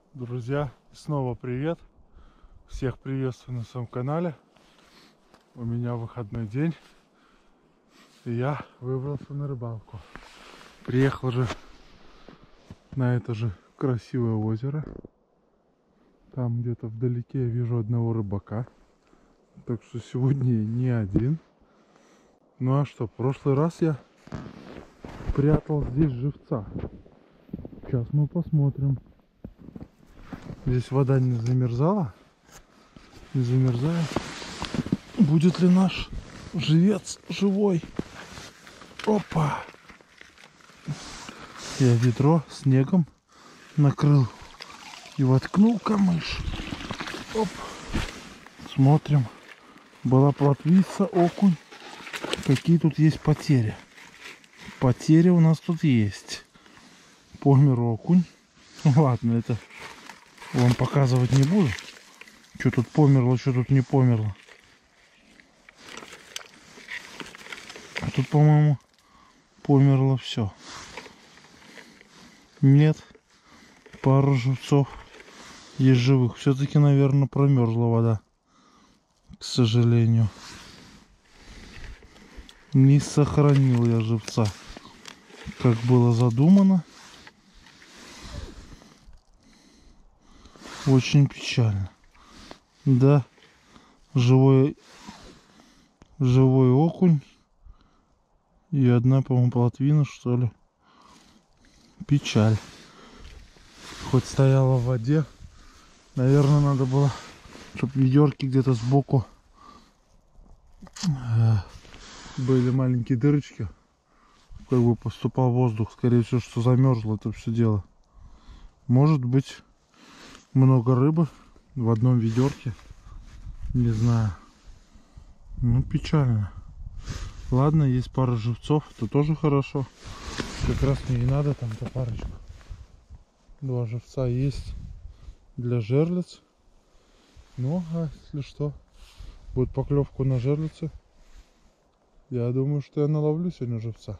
Друзья, снова привет! Всех приветствую на своем канале. У меня выходной день, и я выбрался на рыбалку. Приехал же на это же красивое озеро. Там где-то вдалеке я вижу одного рыбака. Так что сегодня я не один. Ну а что, в прошлый раз я прятал здесь живца. Сейчас мы посмотрим. Здесь вода не замерзала. Не замерзает. Будет ли наш живец живой? Опа! Я ведро снегом накрыл и воткнул камыш. Оп! Смотрим. Была плотвица, окунь. Какие тут есть потери? Потери у нас тут есть. Помер окунь. Ладно, это вам показывать не буду. Что тут померло, что тут не померло. А тут, по-моему, померло все. Нет, пару живцов есть живых. Все-таки, наверное, промерзла вода. К сожалению. Не сохранил я живца, как было задумано. Очень печально. Да, живой окунь и одна, по-моему, плотвина, что ли. Печаль. Хоть стояла в воде. Наверное, надо было, чтобы ведерки где-то сбоку были маленькие дырочки. Как бы поступал воздух. Скорее всего, что замерзло это все дело. Может быть, много рыбы в одном ведерке. Не знаю. Ну, печально. Ладно, есть пара живцов, это тоже хорошо. Как раз мне и надо там-то парочку. 2 живца есть для жерлиц. Ну, а если что, будет поклевку на жерлицы, я думаю, что я наловлю сегодня живца.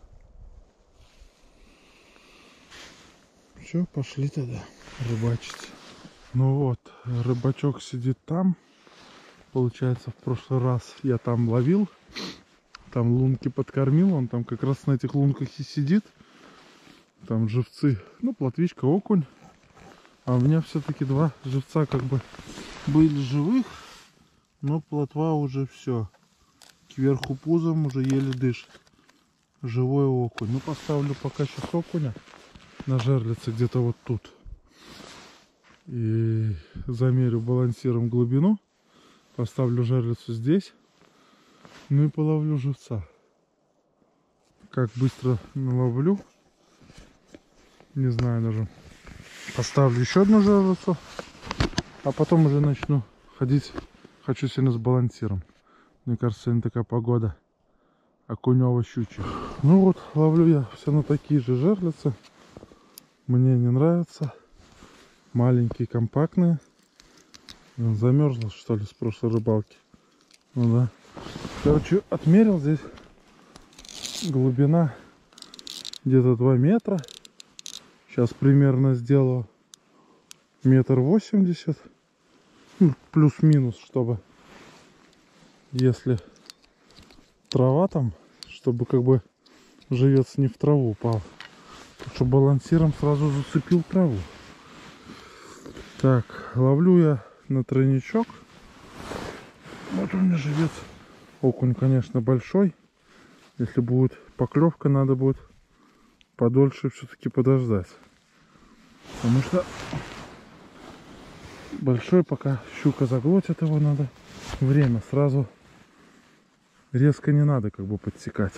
Все, пошли тогда рыбачить. Ну вот, рыбачок сидит там. Получается, в прошлый раз я там ловил. Там лунки подкормил. Он там как раз на этих лунках и сидит. Там живцы. Ну, плотвичка, окунь. А у меня все-таки 2 живца как бы были живых. Но плотва уже все. Кверху пузом уже еле дышит. Живой окунь. Ну, поставлю пока сейчас окуня на жерлице где-то вот тут. И замерю балансиром глубину. Поставлю жерлицу здесь. Ну и половлю живца. Как быстро наловлю, не знаю даже. Поставлю еще одну жерлицу. А потом уже начну ходить. Хочу сегодня с балансиром. Мне кажется, сегодня такая погода окунево-щучья. Ну вот, ловлю я все на такие же жерлицы. Мне не нравятся. Маленькие, компактные. Замерзла, что ли, с прошлой рыбалки. Ну да. Короче, отмерил здесь. Глубина где-то 2 метра. Сейчас примерно сделаю 1,80 м. Ну, плюс-минус, чтобы, если трава там, чтобы как бы живец не в траву упал. Потому что балансиром сразу зацепил траву. Так, ловлю я на тройничок. Вот у меня живец. Окунь, конечно, большой. Если будет поклевка, надо будет подольше все-таки подождать. Потому что большой, пока щука заглотит его, надо время. Сразу резко не надо как бы подсекать.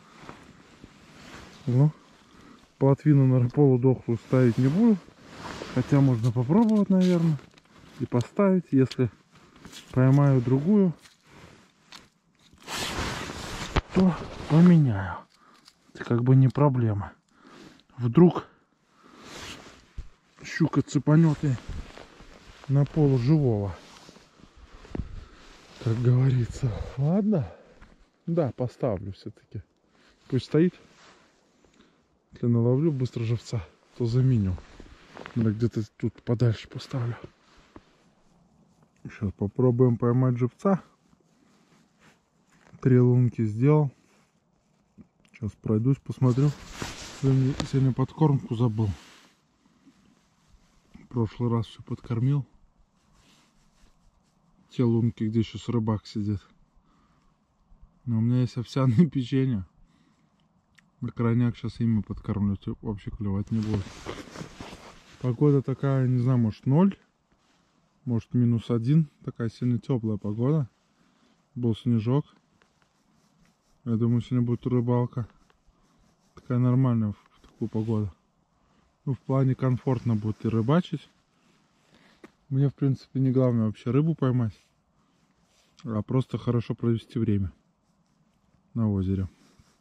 Ну, плотвину на полудохлую ставить не буду. Хотя можно попробовать, наверное. И поставить, если поймаю другую, то поменяю. Это как бы не проблема. Вдруг щука цепанет и на полуживого, как говорится. Ладно. Да, поставлю все-таки. Пусть стоит. Если наловлю быстро живца, то заменю Я где-то тут подальше поставлю. Сейчас попробуем поймать живца. 3 лунки сделал. Сейчас пройдусь, посмотрю. Сегодня подкормку забыл. В прошлый раз все подкормил. Те лунки, где сейчас рыбак сидит. Но у меня есть овсяное печенье. На крайняк сейчас ими подкормлю. Вообще клевать не будет. Погода такая, не знаю, может 0. Может -1. Такая сильно теплая погода. Был снежок. Я думаю, сегодня будет рыбалка. Такая нормальная в такую погоду. Ну, в плане комфортно будет и рыбачить. Мне, в принципе, не главное вообще рыбу поймать, а просто хорошо провести время на озере.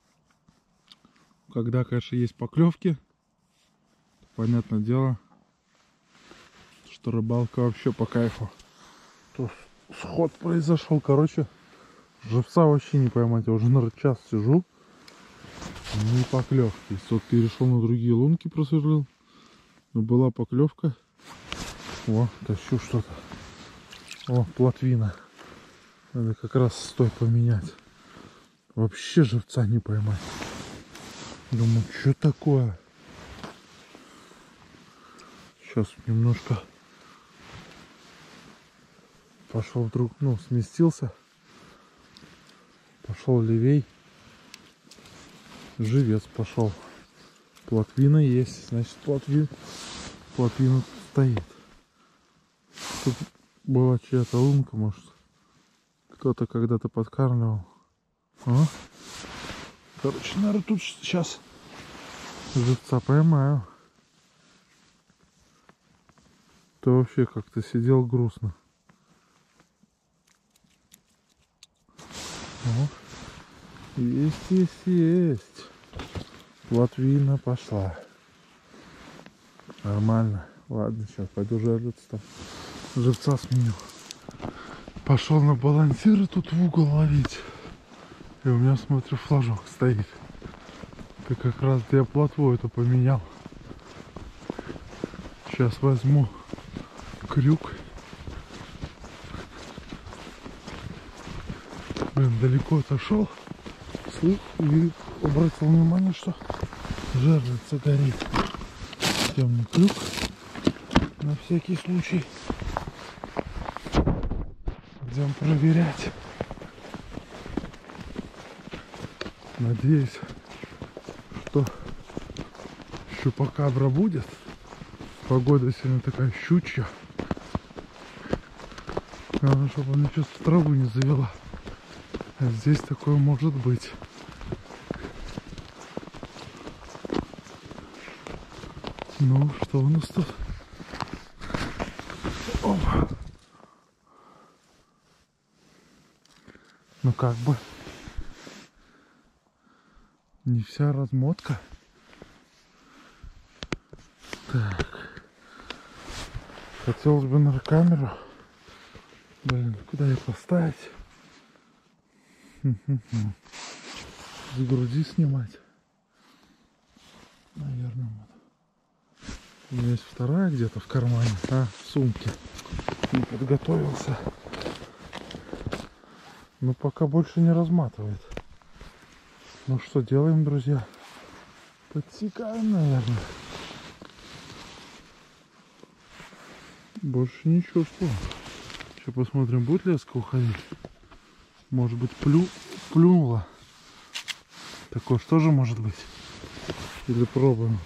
Когда, конечно, есть поклевки, понятное дело, что рыбалка вообще по кайфу. То сход произошел, короче, живца вообще не поймать. Я уже, наверное, час сижу, не поклевки. Вот перешел на другие лунки, просверлил, но была поклевка. О, тащу что-то. О, плотвина. Надо как раз стой поменять. Вообще живца не поймать. Думаю, что такое? Сейчас немножко пошел вдруг, ну, сместился. Пошел левей. Живец пошел. Плотвина есть, значит плотвина тут стоит. Тут была чья-то лунка, может. Кто-то когда-то подкармливал. А? Короче, наверное, тут сейчас живца поймаю. То вообще как-то сидел грустно. О, есть. Плотвина пошла. Нормально. Ладно, сейчас пойду жариться там. Живца сменю. Пошел на балансиры тут в угол ловить. И у меня, смотрю, флажок стоит. Ты как раз я плотву это поменял. Сейчас возьму крюк. Блин, далеко отошел. И обратил внимание, что жерлица горит. Темный крюк. На всякий случай. Идем проверять. Надеюсь, что щупакабра будет. Погода сегодня такая щучья. Главное, чтобы она сейчас в траву не завела. А здесь такое может быть. Ну, что у нас тут? Опа. Ну, как бы не вся размотка. Так. Хотелось бы на камеру. Блин, куда ее поставить? С груди снимать. Наверное, вот. У меня есть вторая где-то в кармане. В сумке. Не подготовился. Но пока больше не разматывает. Ну что делаем, друзья? Подсекаем, наверное. Больше не чувствую. Сейчас посмотрим, будет леска уходить. Может быть, плюнула. Такое что же может быть? Или пробуем.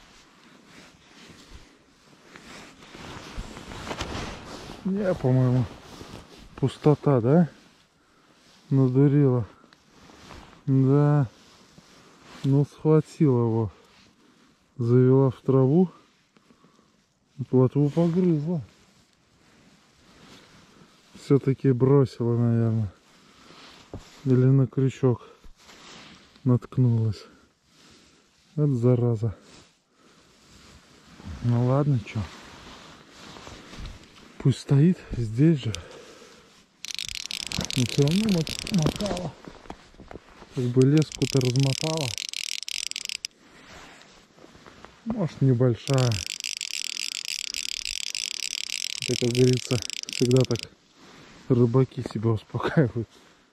Не, по-моему, пустота, да? Надурила. Да. Ну, схватила его. Завела в траву. Плотву погрызла. Все-таки бросила, наверное. Или на крючок наткнулась. Вот зараза. Ну ладно, что. Пусть стоит здесь же. Но все равно мотала. Как бы леску-то размотала. Может, небольшая. Это, как говорится, всегда так рыбаки себя успокаивают.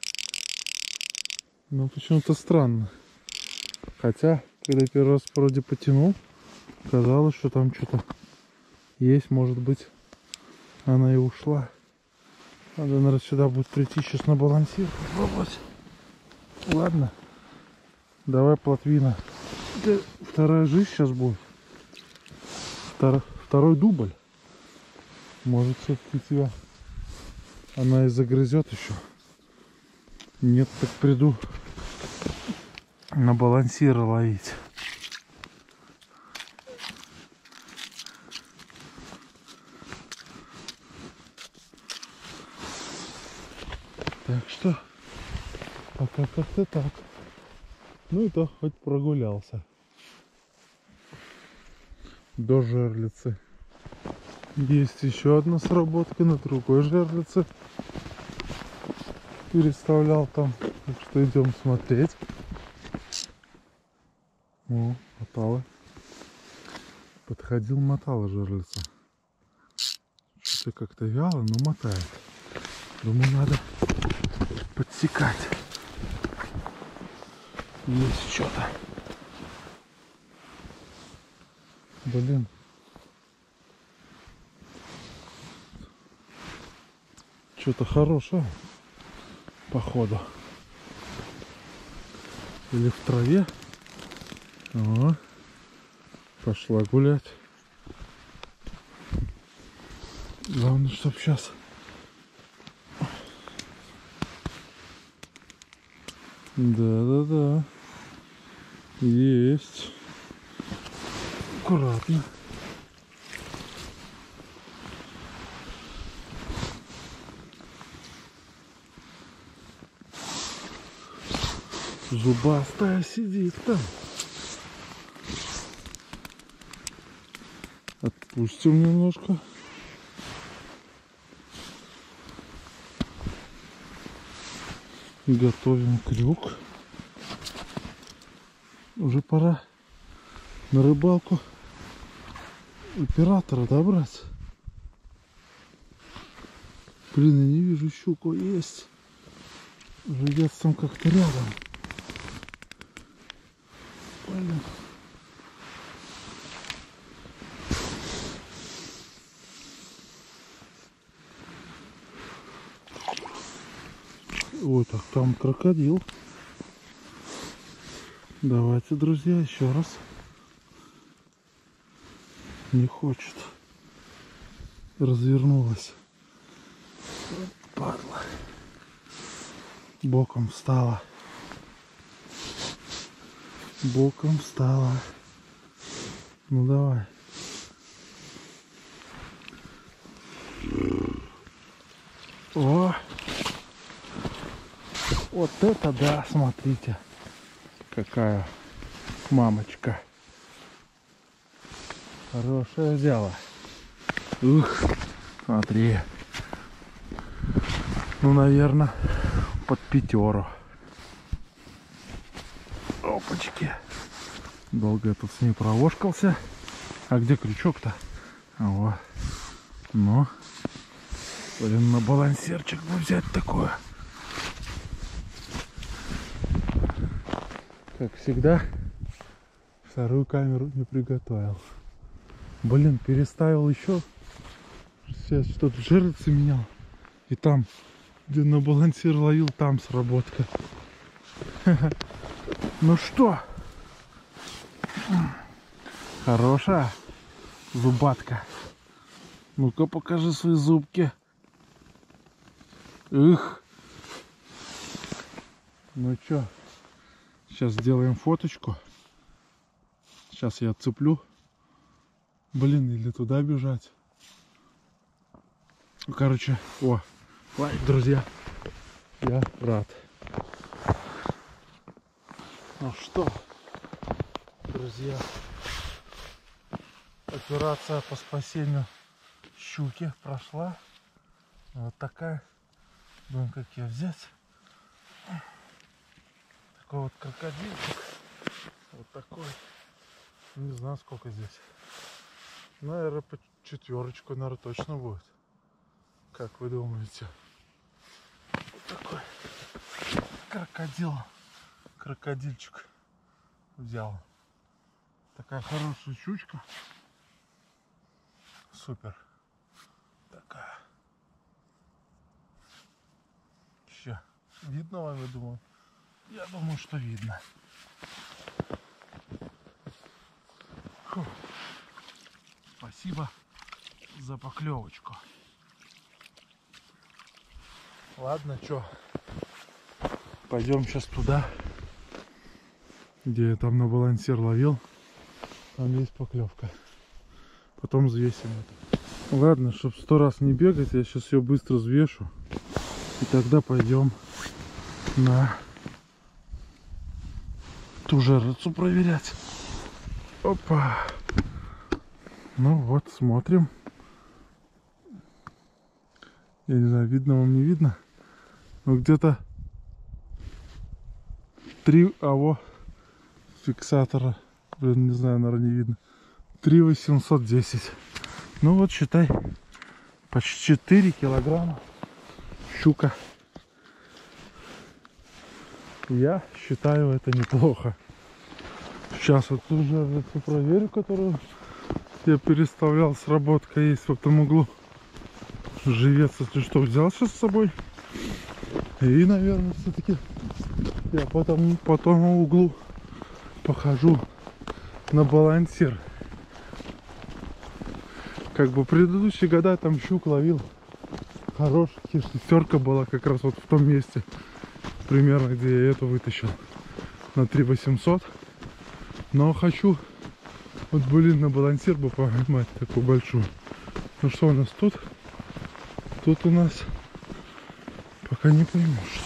Но почему-то странно. Хотя, когда первый раз вроде потянул, казалось, что там что-то есть, может быть, она и ушла. Надо, наверное, сюда будет прийти сейчас на балансир попробовать. Ладно, давай, плотвина. Это вторая жизнь сейчас будет. Второй дубль. Может, все-таки тебя она и загрызет еще. Нет, так приду на балансиры ловить. Так что пока как-то так. Ну и то хоть прогулялся до жерлицы. Есть еще одна сработка на другой жерлице. Переставлял там. Так что идем смотреть. О, мотала. Подходил, мотала жерлица. Что-то как-то вяло, но мотает. Думаю, надо подсекать. Есть что-то. Блин. Что-то хорошее, походу. Или в траве. О, пошла гулять. Главное, чтоб сейчас да. Есть. Аккуратно. Зубастая сидит там. Отпустим немножко. Готовим крюк. Уже пора на рыбалку оператора добрать. Блин, я не вижу, щуку есть. Уже где-то там как-то рядом. Блин. Ой, так там крокодил. Давайте, друзья, еще раз. Не хочет. Развернулась. Падла. Боком встала. Боком встала. Ну давай. О! Вот это да, смотрите. Какая мамочка. Хорошая взяла. Ух, смотри. Ну, наверное, под 5. Опачки. Долго я тут с ней провошкался. А где крючок-то? Вот. Ну, блин, на балансирчик бы взять такое. Как всегда, вторую камеру не приготовил. Блин, переставил еще. Сейчас что-то жерлицы менял. И там, где на балансир ловил, там сработка. Ну что? Хорошая зубатка. Ну-ка покажи свои зубки. Их. Ну что? Сейчас сделаем фоточку. Сейчас я отцеплю. Блин, или туда бежать. Короче, лайк, друзья. Я рад. Ну что, друзья, операция по спасению щуки прошла. Вот такая. Думаю, как ее взять. Такой вот крокодильчик. Вот такой. Не знаю, сколько здесь. Наверное, по 4, наверное, точно будет. Как вы думаете? Вот такой крокодил. Крокодильчик взял. Такая хорошая щучка. Супер. Такая. Еще видно вам, я думаю? Я думаю, что видно. Фу. Спасибо за поклевочку. Ладно, что? Пойдем сейчас туда, где я там на балансир ловил. Там есть поклевка. Потом взвесим это. Ладно, чтобы 100 раз не бегать, я сейчас ее быстро взвешу. И тогда пойдем на ту жерлицу проверять. Опа. Ну вот, смотрим. Я не знаю, видно вам, не видно. Но где-то 3 фиксатора. Блин, не знаю, наверное, не видно. 3810. Ну вот, считай, почти 4 килограмма щука. Я считаю, это неплохо. Сейчас вот ту жерлицу проверю, которую я переставлял. Сработка есть в этом углу. Живец, если что, взял сейчас с собой. И, наверное, все-таки я по тому углу похожу на балансир. Как бы предыдущие года там щук ловил хороший, шестерка была как раз вот в том месте, примерно где я эту вытащил, на 3800. Но хочу вот, блин, на балансир бы поймать такую большую. Ну что у нас тут? Тут у нас пока не пойму, что.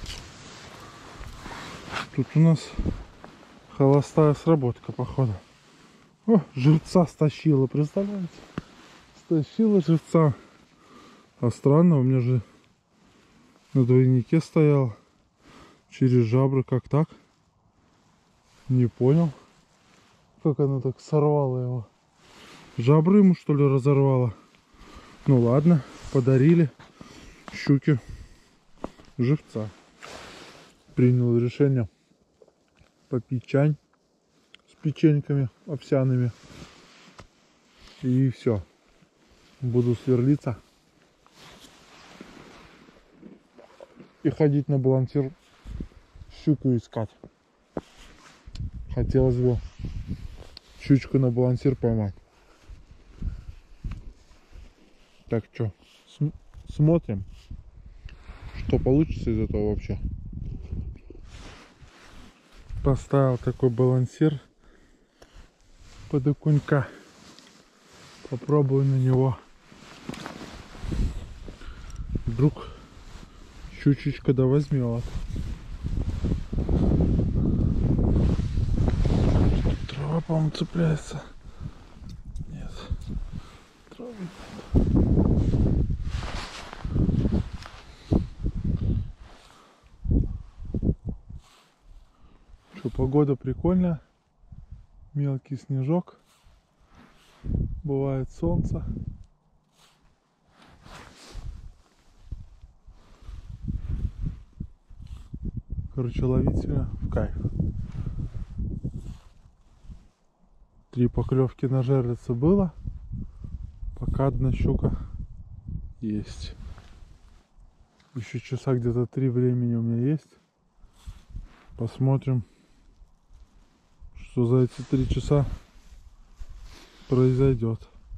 Тут у нас холостая сработка, походу. О, живца стащила, представляете? Стащила живца. А странно, у меня же на двойнике стоял. Через жабры, как так? Не понял. Как она так сорвала его? Жабры ему, что ли, разорвала? Ну ладно, подарили щуки живца. Принял решение попить чай с печеньками овсяными. И все. Буду сверлиться и ходить на балансир щуку искать. Хотелось бы щучку на балансир поймать. Так что, смотрим, что получится из этого вообще. Поставил такой балансир под окунька. Попробую на него. Вдруг щучечка да возьмет. Трава, по-моему, цепляется. Нет. Травы нет. Что, погода прикольная. Мелкий снежок. Бывает солнце. Короче, ловить сегодня в кайф. 3 поклевки на жерлице было. Пока одна щука есть. Еще часа где-то 3 времени у меня есть. Посмотрим, что за эти 3 часа произойдет.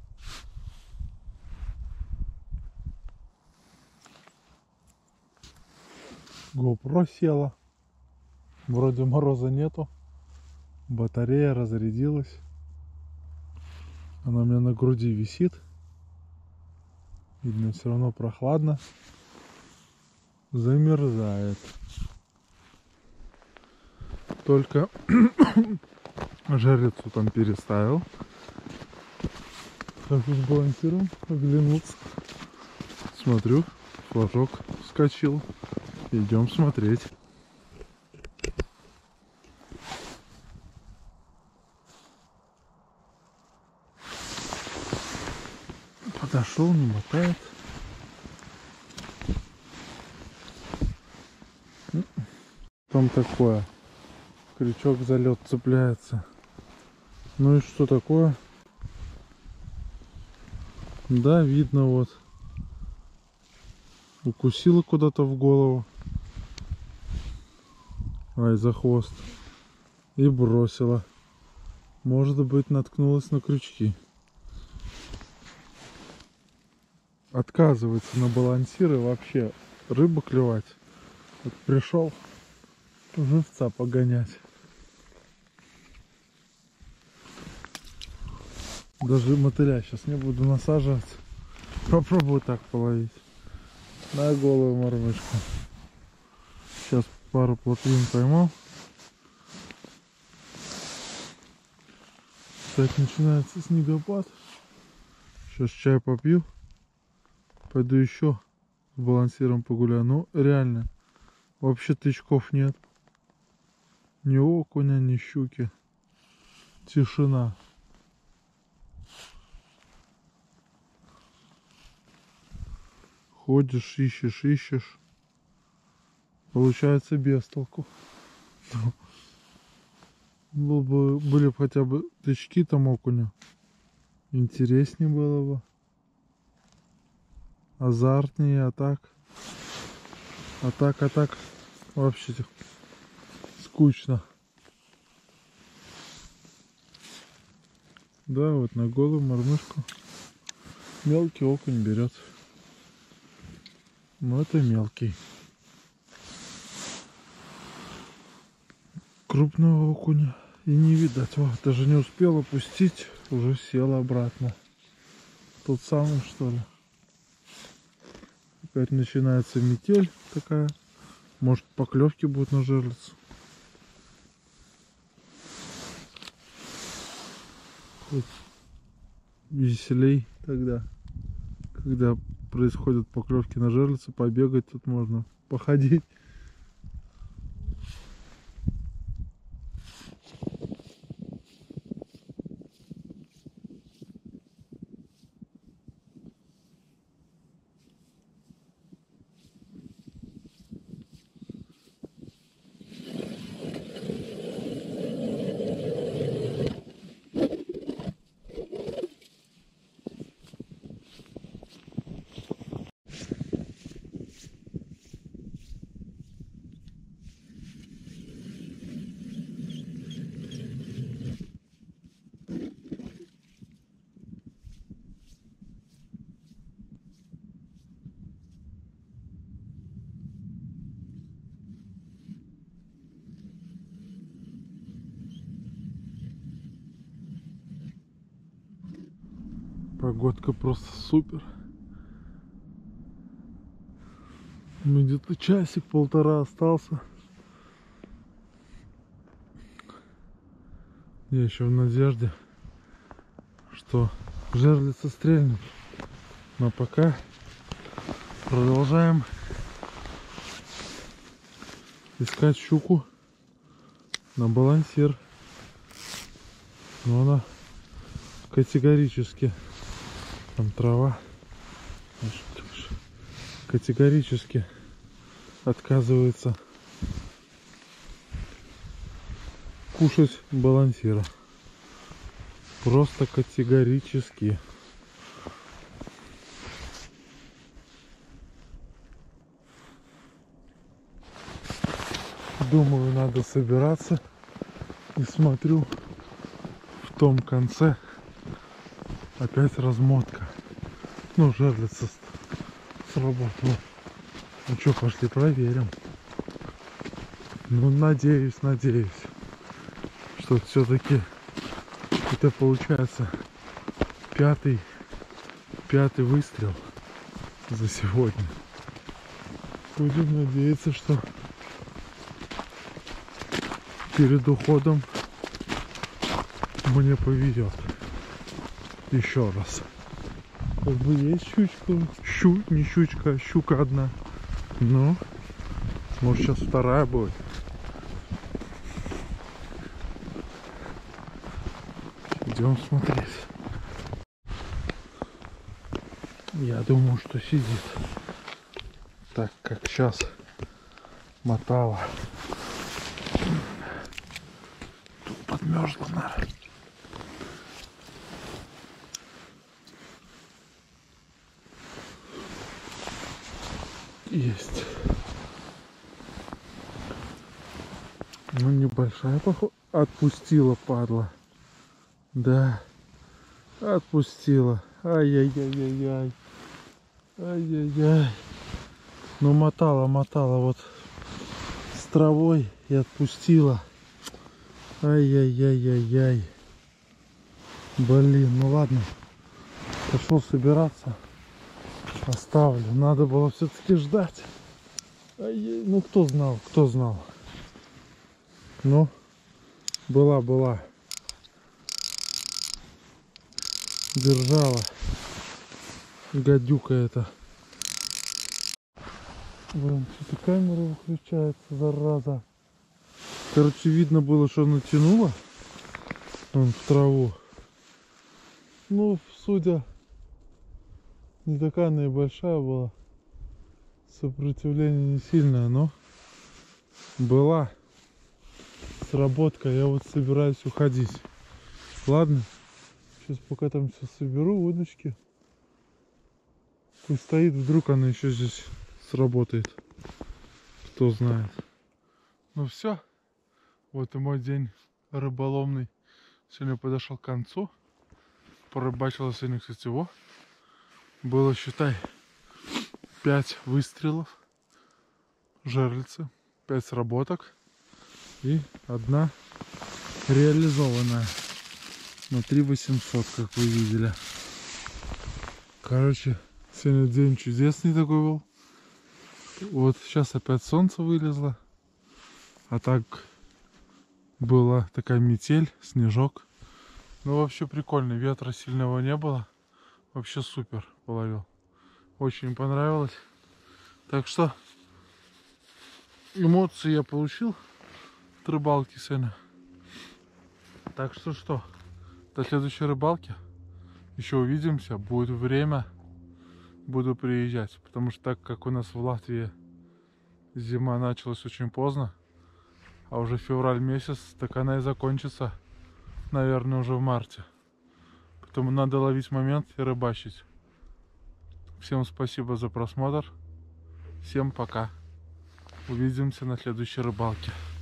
GoPro села. Вроде мороза нету. Батарея разрядилась. Она у меня на груди висит. Видно, все равно прохладно. Замерзает. Только жерлицу там переставил. Хожу с балансиром, оглянулся. Смотрю, флажок вскочил. Идем смотреть. Подошел, не мотает. там такое? Крючок за лед цепляется. Ну и что такое? Да, видно вот. Укусила куда-то в голову. Ай, за хвост. И бросила. Может быть, наткнулась на крючки. Отказывается на балансиры вообще рыбу клевать. Вот пришел живца погонять. Даже мотыля сейчас не буду насаживать. Попробую так половить. На голую мормышку. Сейчас пару плотвин поймал. Так, начинается снегопад. Сейчас чай попью. Пойду еще с балансиром погуляю. Ну, реально. Вообще тычков нет. Ни окуня, ни щуки. Тишина. Ходишь, ищешь. Получается без толку. Были бы хотя бы тычки там окуня. Интереснее было бы. Азартнее, а так. А так. Вообще скучно. Да, вот на голую мормышку мелкий окунь берет. Но это мелкий. Крупного окуня и не видать. Вот, даже не успел опустить, уже села обратно. Тот самый, что ли. Опять начинается метель такая. Может, поклевки будут на жерлицу. Вот веселей тогда, когда происходят поклевки на жерлицу, побегать тут можно, походить. Погодка просто супер. Где-то часик-полтора остался. Я еще в надежде, что жерлица стрельнет. Но пока продолжаем искать щуку на балансир. Но она категорически, там трава, категорически отказывается кушать балансира. Просто категорически. Думаю, надо собираться. И смотрю, в том конце опять размотка. Ну, жерлица сработала. Ну что, пошли проверим. Ну, надеюсь, что все-таки это получается пятый выстрел за сегодня. Будем надеяться, что перед уходом мне повезет еще раз. Как бы есть щучка, не щучка, а щука одна. Ну, может, сейчас вторая будет. Идем смотреть. Я думаю, что сидит. Так как сейчас мотала Тут подмерзла, наверное. Есть. Ну, небольшая, походу. Отпустила, падла. Да. Отпустила. Ай-яй-яй-яй-яй. Ай-яй-яй. Ну, мотала вот с травой и отпустила. Ай-яй-яй-яй-яй. Блин, ну ладно. Пошел собираться. Оставлю. Надо было все-таки ждать. Ай-яй. Ну, кто знал. Ну, была. Держала. Гадюка эта. Блин, что-то камера выключается, зараза. Короче, видно было, что она тянула вон в траву. Ну, судя, не такая она и большая была. Сопротивление не сильное, но была сработка. Я вот собираюсь уходить. Ладно, сейчас пока там все соберу, удочки. Пусть стоит, вдруг она еще здесь сработает. Кто знает. Ну все. Вот и мой день рыболовный сегодня подошел к концу. Порыбачила сегодня, кстати, его. Было, считай, 5 выстрелов жерлицы, 5 сработок и 1 реализованная на 3800, как вы видели. Короче, сегодня день чудесный такой был. Вот сейчас опять солнце вылезло, а так была такая метель, снежок. Ну вообще прикольно, ветра сильного не было. Вообще супер половил. Очень понравилось. Так что эмоции я получил от рыбалки сегодня. Так что, до следующей рыбалки еще увидимся. Будет время, буду приезжать. Потому что так как у нас в Латвии зима началась очень поздно, а уже февраль месяц, так она и закончится, наверное, уже в марте. Поэтому надо ловить момент и рыбачить. Всем спасибо за просмотр. Всем пока. Увидимся на следующей рыбалке.